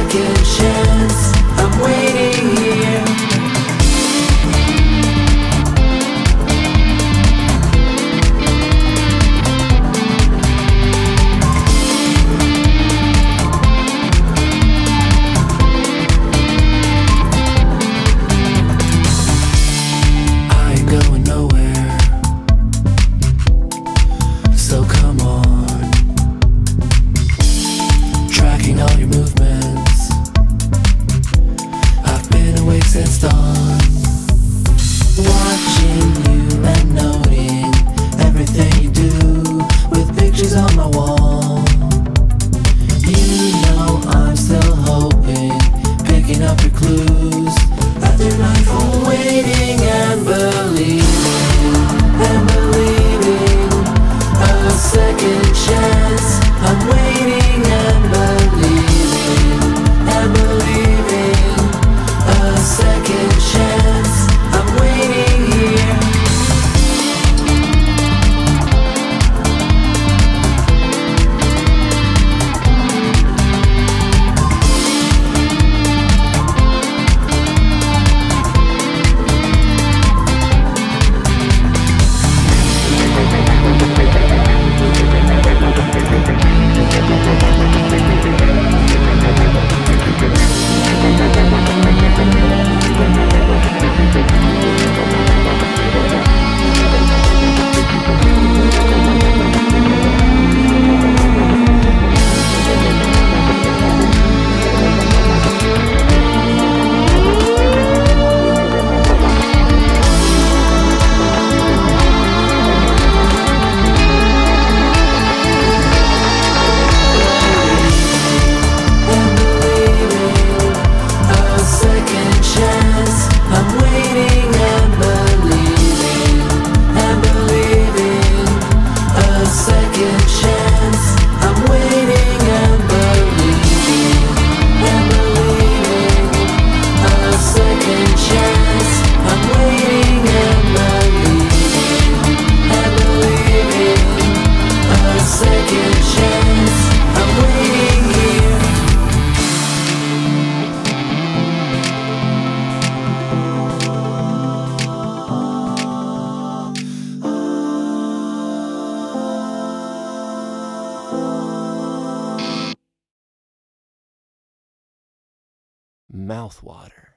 second chance. I'm waiting here. I ain't going nowhere, so come on. Tracking all your movements, I've been awake since dawn. Watching you and noting everything you do with pictures on my wall. You know I'm still hoping, picking up your clues after nightfall, waiting and believing, a second chance. I'm waiting and believing, a second chance. I'm waiting here. Mouthwater.